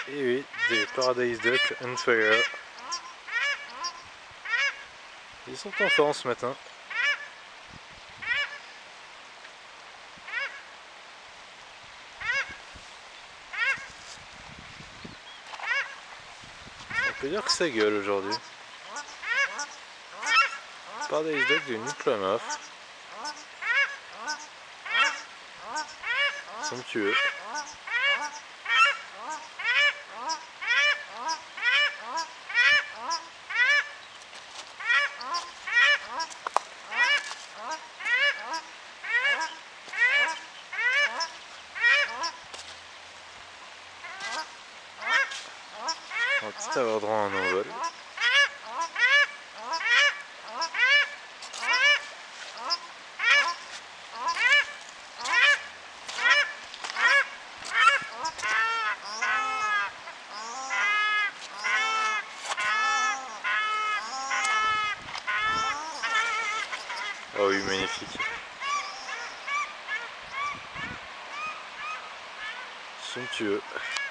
Et oui, des Paradise Duck on fire. Ils sont en forme ce matin. On peut dire que ça gueule aujourd'hui. Paradise Duck du New Plymouth. Somptueux. On va peut-être avoir droit à un envol. Oh oui, magnifique. Somptueux.